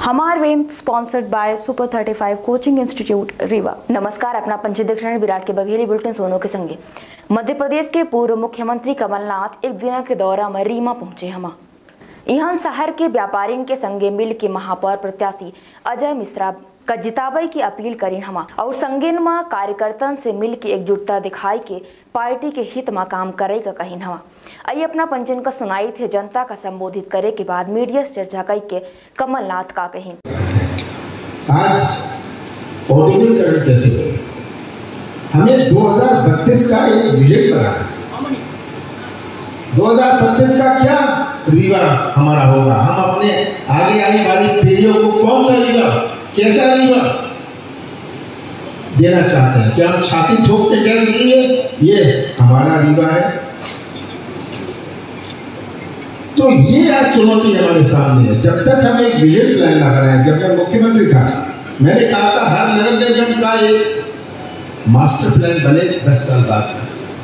हमार वेन sponsored by super 35 coaching institute Rewa. नमस्कार, अपना पंच देख रहे हैं विराट के बघेली बुलेटिन सोनू के संगे। मध्य प्रदेश के पूर्व मुख्यमंत्री कमलनाथ एक दिन के दौरा में रीवा पहुंचे। हम यहाँ शहर के व्यापारियों के संगे मिल के महापौर प्रत्याशी अजय मिश्रा का जिताबई की अपील करी हम और संगीन में कार्यकर्तन से मिल के एकजुटता दिखाई के पार्टी के हित में काम करे का कहीं हम। आइए अपना पंचन का सुनाई थे जनता का संबोधित करे के बाद मीडिया से चर्चा कई के कमलनाथ का कहीं आज औद्योगिकरण कैसे करें, हमें 2032 का एक विजन बनाना है। 2032 का क्या रीवा हमारा होगा, हम अपने आगे आने वाली पीढ़ियों को कौन सा रीवा, कैसा रीवा देना चाहते हैं, क्या हम छाती ठोक के कह देंगे ये हमारा रीवा है। तो ये आज चुनौती हमारे सामने है। जब तक हम एक विजन प्लान ना बनाए, जब मैं मुख्यमंत्री था मैंने कहा था हर नगर निगम का एक मास्टर प्लान बने 10 साल बाद।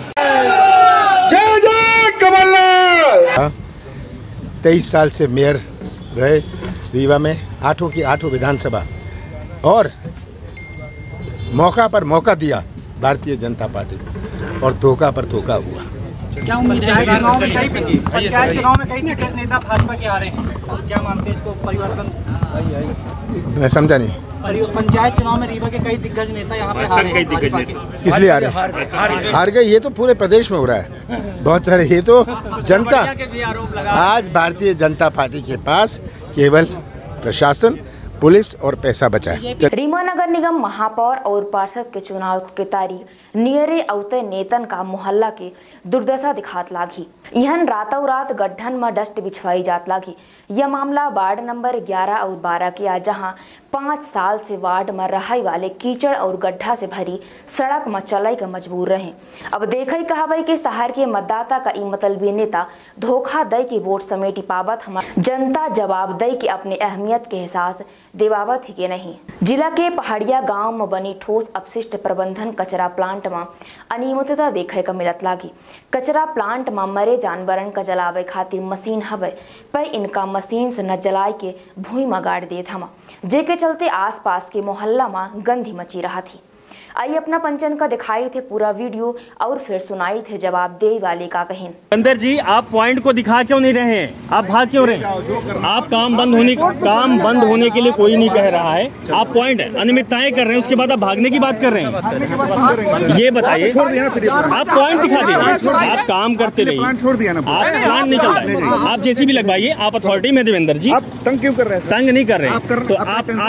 जय जय कमलनाथ। 23 साल से मेयर रहे रीवा में, 8 की 8 विधानसभा, और मौका पर मौका दिया भारतीय जनता पार्टी को और धोखा पर धोखा हुआ। क्या उम्मीद है पंचायत चुनाव में कई दिग्गज नेता भाजपा के आ रहे हैं, क्या मानते हैं इसको परिवर्तन? मैं समझा नहीं। पंचायत चुनाव में रीवा के कई दिग्गज नेता यहाँ पे हारे हैं, इसलिए हार गए। ये तो पूरे प्रदेश में हो रहा है, बहुत सारे। ये तो जनता, आज भारतीय जनता पार्टी के पास केवल प्रशासन, पुलिस और पैसा बचा है। रीवा नगर निगम महापौर और पार्षद के चुनाव की तारीख नियरे अवते नेतन का मोहल्ला के दुर्दशा दिखात लागी। यहन रातों रात गड्ढन में डस्ट बिछवाई जात लागी। यह मामला वार्ड नंबर 11 और 12 की आज, जहां 5 साल से वार्ड में रहाई वाले कीचड़ और गड्ढा से भरी सड़क में चलाई का मजबूर रहे। अब देखई कहावई के शहर के मतदाता का ई मतलबी नेता धोखा दई की वोट समेटी पावत हमार जनता जवाब दई के अपने अहमियत के एहसास देवावत ही के नहीं। जिला के पहाड़िया गांव में बनी ठोस अपशिष्ट प्रबंधन कचरा प्लांट में अनियमितता देखे का मिलत लागी। कचरा प्लांट में मरे जानवरन का जलावे खातिर मशीन हवे, पर इनका मशीन से न जलाए के भूमि में गाड़ देत हम, जे के चलते आसपास के मोहल्ला में गंदी मची रहा थी। आइए अपना पंचन का दिखाई थे पूरा वीडियो और फिर सुनाई थे जवाब दे वाले का कहीं। अंदर जी, आप पॉइंट को दिखा क्यों नहीं रहे हैं? आप भाग क्यों रहे हैं? आप काम बंद होने के लिए कोई नहीं कह रहा है। आप पॉइंट अनियमितताएं कर रहे हैं, उसके बाद आप भागने की बात कर रहे हैं। ये बताइए, आप पॉइंट दिखा दीजिए। आप काम करते रहिए, आप प्लान नहीं चल रहा है। आप जैसी भी लगवाइए, आप अथॉरिटी में देवेंद्र जी। आप तंग क्यों कर रहे हैं? तंग नहीं कर रहे हैं तो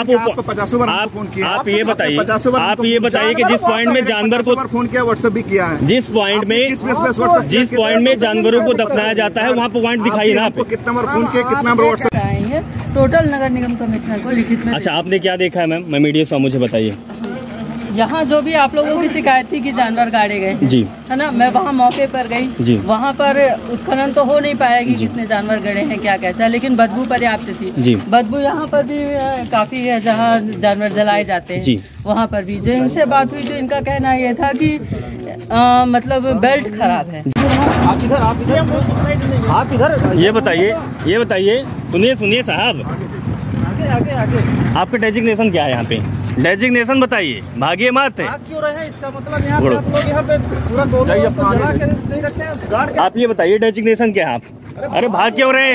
आप ये बताइए कि जिस पॉइंट में जानवर को फोन किया, व्हाट्सएप भी किया है, जिस पॉइंट में जानवरों को दफनाया जाता है वहाँ पर पॉइंट दिखाइए ना। आपको कितना बार फोन किया, कितना बार व्हाट्सएप आएंगे टोटल नगर निगम कमिश्नर को लिखित में। अच्छा, आपने क्या देखा है मैम? मैं मीडिया से, मुझे बताइए। यहाँ जो भी आप लोगों की शिकायत थी कि जानवर गाड़े गए जी, है ना, मैं वहाँ मौके पर गई जी। वहाँ पर उत्खनन तो हो नहीं पाएगी कितने जानवर गड़े हैं क्या कैसा, लेकिन बदबू पर्याप्त थी जी। बदबू यहाँ पर भी काफी है, जहाँ जानवर जलाए जाते हैं जी, वहाँ पर भी। जो इनसे बात हुई तो इनका कहना ये था कि मतलब बेल्ट खराब है। आप इधर ये बताइए, सुनिए साहब, आपका डेजिग्नेशन क्या है यहाँ पे? डेजिग्नेशन बताइए, भागिए मत है। क्यों रहे इसका मतलब यहाँ पे आप लोग यहाँ पे पूरा नहीं रखते हैं? आप ये बताइए डेजिग्नेशन क्या है? आप अरे भाग क्यों रहे हैं?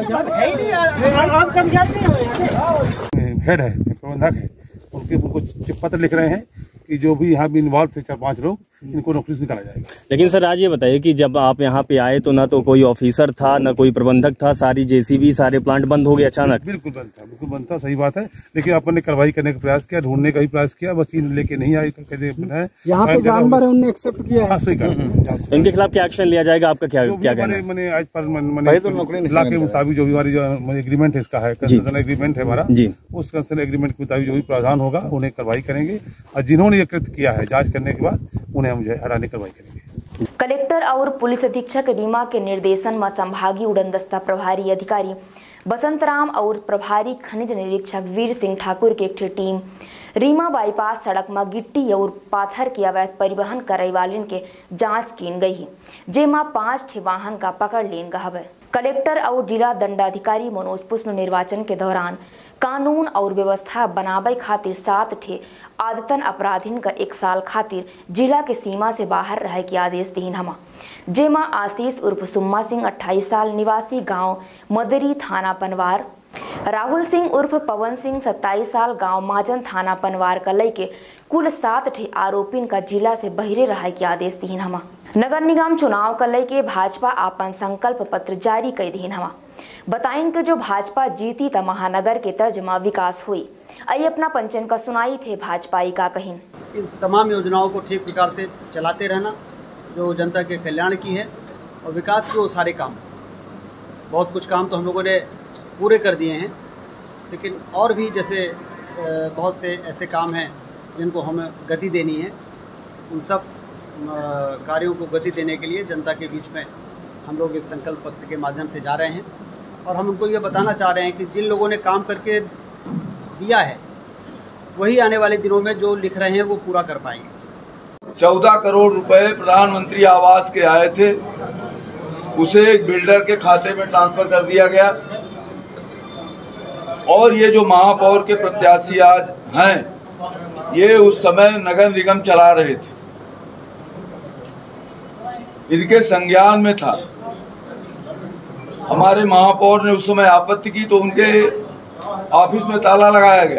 हेड है, प्रबंधक है, उनको पत्र लिख रहे हैं कि जो भी यहाँ भी इन्वॉल्व थे 4-5 लोग, इनको नौकरी से निकाला जाएगा। लेकिन सर आज ये बताइए कि जब आप यहाँ पे आए तो ना तो कोई ऑफिसर था, ना कोई प्रबंधक था, सारी जेसीबी, सारे प्लांट बंद हो गए अचानक। बिल्कुल बंद था, सही बात है। लेकिन अपन ने कार्रवाई करने का प्रयास किया, ढूंढने का भी प्रयास किया, मशीन लेके नहीं आई। यहाँ पे जानवर है, उन्होंने एक्सेप्ट किया है। सही कहा। इनके खिलाफ क्या एक्शन लिया जाएगा? आपका क्या कहना है? मैंने आज पर के मुताबिक जो भी हमारी एग्रीमेंट है, इसका है कंसेशन एग्रीमेंट है हमारा जी, उस कंसेशन एग्रीमेंट के मुताबिक जो भी प्रावधान होगा उन्हें कार्रवाई करेंगे, और जिन्होंने ये कृत्य किया है जांच करने के बाद उन्हें हम हटाने कार्रवाई करेंगे। कलेक्टर और पुलिस अधीक्षक रीवा के निर्देशन में संभागीय उड़नदस्ता प्रभारी अधिकारी बसंत राम और प्रभारी खनिज निरीक्षक वीर सिंह ठाकुर की एक टीम रीमा बाईपास सड़क में गिट्टी और पाथर की अवैध परिवहन करे वाले के जांच की गई, जेमा 5 वाहन का पकड़ लेन गए। कलेक्टर और जिला दंडाधिकारी मनोज पुष्प निर्वाचन के दौरान कानून और व्यवस्था बनावे खातिर 7 ठे आदतन अपराधीन का 1 साल खातिर जिला के सीमा से बाहर रहे के आदेश दीन हमा। जेमा आशीष उर्फ सुम्मा सिंह 28 साल निवासी गांव मदरी थाना पनवार, राहुल सिंह उर्फ पवन सिंह 27 साल गांव माजन थाना पनवार का लेके कुल 7 ठे आरोपिन का जिला से बहिरे रहे के आदेश दीन हमा। नगर निगम चुनाव का लेके भाजपा आपन संकल्प पत्र जारी कर दीन हमा। बताइन के जो भाजपा जीती त महानगर के तर्जमा विकास हुई। आई अपना पंचन का सुनाई थे भाजपाई का कहीन। इन तमाम योजनाओं को ठीक प्रकार से चलाते रहना जो जनता के कल्याण की है और विकास के वो सारे काम, बहुत कुछ काम तो हम लोगों ने पूरे कर दिए हैं, लेकिन और भी जैसे बहुत से ऐसे काम हैं जिनको हमें गति देनी है। उन सब कार्यों को गति देने के लिए जनता के बीच में हम लोग इस संकल्प पत्र के माध्यम से जा रहे हैं और हम उनको ये बताना चाह रहे हैं कि जिन लोगों ने काम करके दिया है वही आने वाले दिनों में जो लिख रहे हैं वो पूरा कर पाएंगे। 14 करोड़ रुपए प्रधानमंत्री आवास के आए थे, उसे एक बिल्डर के खाते में ट्रांसफर कर दिया गया और ये जो महापौर के प्रत्याशी आज हैं, ये उस समय नगर निगम चला रहे थे, इनके संज्ञान में था। हमारे महापौर ने उस समय आपत्ति की तो उनके ऑफिस में ताला लगाया गया।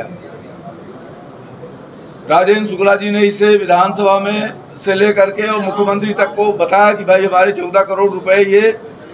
राजेंद्र शुक्ला जी ने इसे विधानसभा में से लेकर के और मुख्यमंत्री तक को बताया कि भाई हमारे 14 करोड़ रुपए ये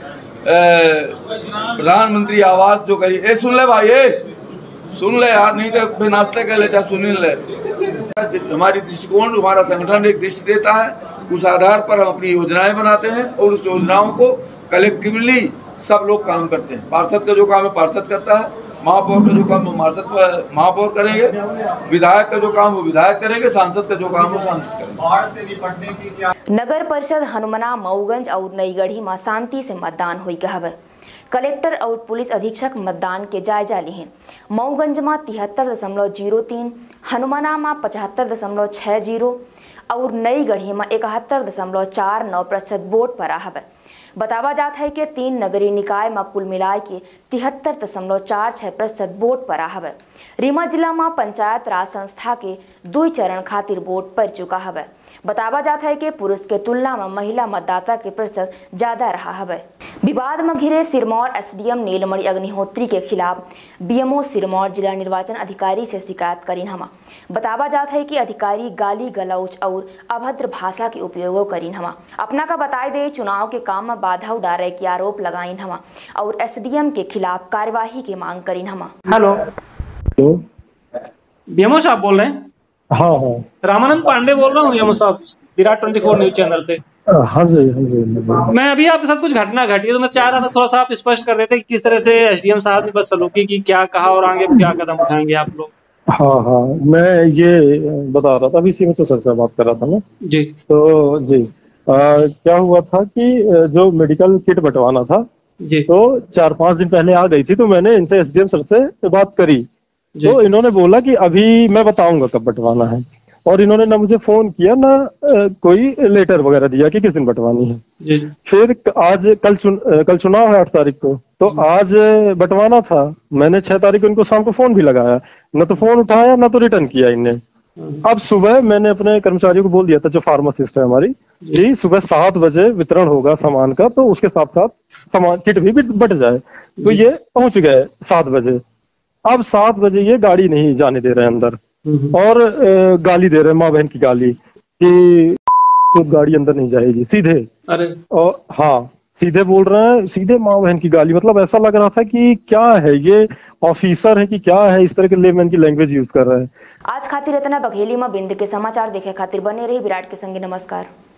प्रधानमंत्री आवास जो करी, सुन ले भाई, सुन ले यार, नहीं तो फिर नाश्ते कर ले, चाहे सुन ले। हमारी दृष्टिकोण, हमारा संगठन एक दृष्टि देता है, उस आधार पर हम अपनी योजनाएं बनाते हैं और उस योजनाओं को कलेक्टिवली सब लोग काम करते हैं। पार्षद का जो काम है पार्षद करता है, महापौर का जो काम वो महापौर करेंगे, विधायक का जो काम वो विधायक करेंगे, सांसद का जो काम वो सांसद करेंगे। बाढ़ से निपटने की क्या नगर परिषद हनुमना, मऊगंज और नईगढ़ी में शांति से मतदान हुई हवे। कलेक्टर और पुलिस अधीक्षक मतदान के जायजा लिए। मऊगंज में 73.03, हनुमना में 75.60 और नईगढ़ी में 71.49% वोट पड़ा हवे। बतावा जाता है कि 3 नगरीय निकाय में कुल मिलाए के 73.46% वोट पड़ा हवे। रीवा जिला में पंचायत राज संस्था के 2 चरण खातिर वोट पड़ चुका हवे। बतावा जाता है कि पुरुष के तुलना में महिला मतदाता के प्रतिशत ज्यादा रहा हवे। विवाद में घिरे सिरमौर एसडीएम नीलमणि अग्निहोत्री के खिलाफ बीएमओ सिरमौर जिला निर्वाचन अधिकारी से शिकायत करीन हमा। बतावा जाता है कि अधिकारी गाली गलौच और अभद्र भाषा के उपयोग करीन हमा। अपना का बताए दे चुनाव के काम में बाधा उड़ारे के आरोप लगाइन हमा और एसडीएम के खिलाफ कार्यवाही की मांग करीन हमा। हेलो, बीएमओ साहब बोल रहे हैं? हाँ, रामानंद पांडे बोल रहा हूँ बीएमओ साहब, विराट 24 न्यूज चैनल से। हाँ जी। मैं अभी आपके साथ कुछ घटना घटी है तो मैं चाह रहा था थोड़ा सा आप स्पष्ट कर देते कि किस तरह से एसडीएम साहब ने बदसलूकी की, क्या कहा और आगे क्या कदम उठाएंगे आप लोग। हाँ, मैं ये बता रहा था, अभी इसी में तो सर से बात कर रहा था ना जी। तो जी क्या हुआ था कि जो मेडिकल किट बंटवाना था जी, तो 4-5 दिन पहले आ गई थी, तो मैंने इनसे एसडीएम सर से बात करी तो इन्होंने बोला कि अभी मैं बताऊंगा कब बंटवाना है, और इन्होंने ना मुझे फोन किया ना कोई लेटर वगैरह दिया कि किस दिन बंटवानी है जी। फिर आज कल चुनाव है 8 तारीख को, तो आज बंटवाना था। मैंने 6 तारीख को इनको शाम को फोन भी लगाया, न तो फोन उठाया ना तो रिटर्न किया इनने। अब सुबह मैंने अपने कर्मचारियों को बोल दिया था, जो फार्मासिस्ट है हमारी जी, सुबह 7 बजे वितरण होगा सामान का, तो उसके साथ साथ सामान किट भी बट जाए। तो ये पहुंच गए 7 बजे। अब 7 बजे ये गाड़ी नहीं जाने दे रहे अंदर और गाली दे रहे, माँ बहन की गाली कि तो गाड़ी अंदर नहीं जाएगी सीधे। अरे और हाँ, सीधे बोल रहे हैं, सीधे माँ बहन की गाली। मतलब ऐसा लग रहा था कि क्या है ये, ऑफिसर है कि क्या है, इस तरह के लेमैन की लैंग्वेज यूज कर रहे हैं। आज खातिर इतना बघेली में बिंद के समाचार देखे खातिर बने रही। विराट के संगे नमस्कार।